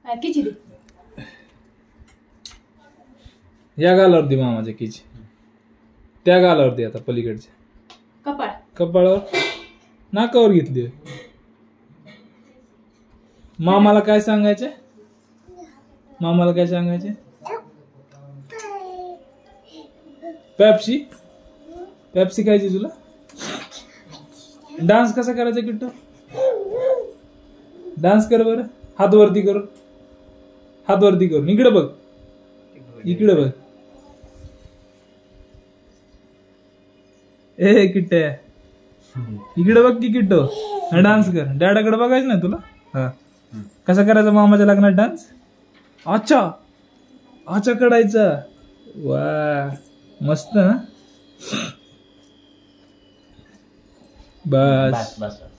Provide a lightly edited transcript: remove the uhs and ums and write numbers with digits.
खिचडी या गालावरती मामाच्या किची, त्या गालावरती आता पलीकडच्या कपाळ कपाळावर नाकावर घेतली. मामाला काय सांगायचे? मामाला काय सांगायचे? पेप्सी पेप्सी खायची तुला? डान्स कसा करायचा किट्टू? डान्स कर बरं, हात वरती करून, हात वरती करून. इकडे बघ, इकडे बघ. ए किट्टे, इकडे बघ की किट्टो, डान्स कर. डॅडाकडे बघायचं ना तुला? हा, कसा करायचा मामाच्या लग्नात डान्स? अच्छा अच्छा करायचा. वा मस्त ना. बस.